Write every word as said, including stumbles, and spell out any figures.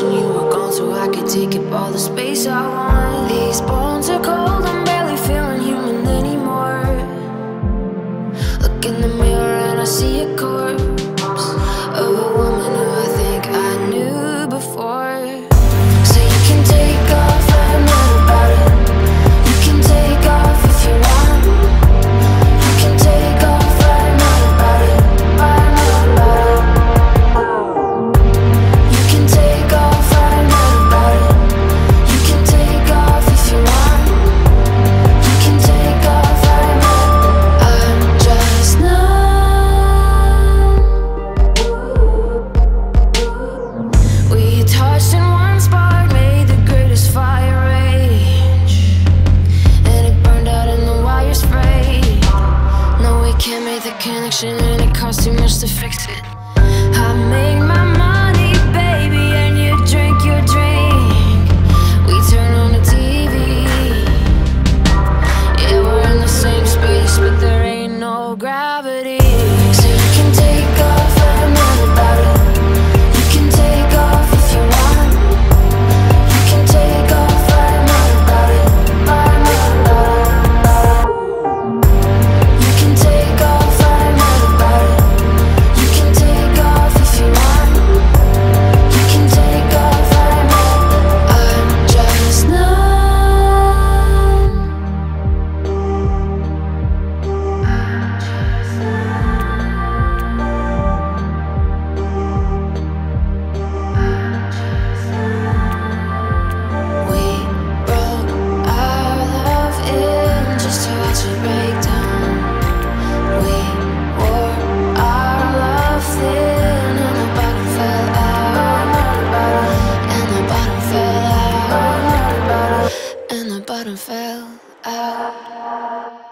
wishing you were gone so I could take up all the space I want. These bones are cold, I'm barely feeling human anymore. Look in the mirror and I see a corpse of a woman who I think I knew before. So you can take off, I'm not about it. You can take off if you want. You can take off, I'm not about it. I'm not about it. You can take off, I'm not about it. You can take off if you want. You can take off, I'm not. I'm just numb. We touched in one spark, made the greatest fire rage, and it burned out and the wires frayed. No, we can't make the connection and it costs too much to fix it. I make my money, baby, and you drink your drink. We turn on the T V. Yeah, we're in the same space, but there ain't no gravity. So you can take off, I'm not about it. You can take off if you want. You can take off, I'm not about it. I'm not about it. You can take off, I'm not about it. You can take off if you want. You can take off, I'm not. I'm just numb. We broke our love in just to watch it break down. We wore our love thin and the bottom fell out. And the bottom fell out. And the bottom fell out.